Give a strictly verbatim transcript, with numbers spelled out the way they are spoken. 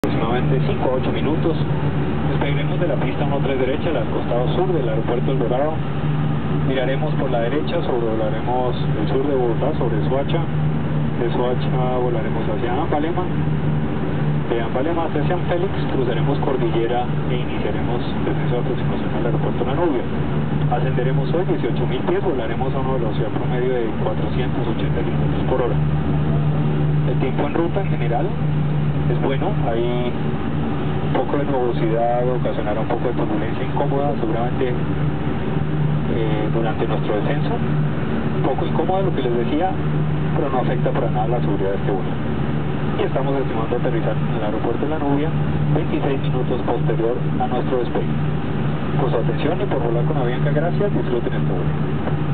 aproximadamente cinco a ocho minutos. Despegaremos de la pista uno tres derecha al costado sur del aeropuerto El Dorado. Miraremos por la derecha, sobrevolaremos el sur de Bogotá, sobre Soacha. De Soacha volaremos hacia Ambalema. De Ambalema hacia San Félix, cruzaremos cordillera e iniciaremos descenso de aproximación al aeropuerto La Nubia. Ascenderemos hoy dieciocho mil pies, volaremos a una velocidad promedio de cuatrocientos ochenta kilómetros por hora. El tiempo en ruta en general es bueno, hay un poco de nubosidad, ocasionará un poco de turbulencia incómoda seguramente eh, durante nuestro descenso, un poco incómoda lo que les decía, pero no afecta para nada la seguridad de este vuelo. Y estamos estimando aterrizar en el aeropuerto de La Nubia veintiséis minutos posterior a nuestro despegue. Por su atención y por volar con Avianca, gracias, disfruten este vuelo.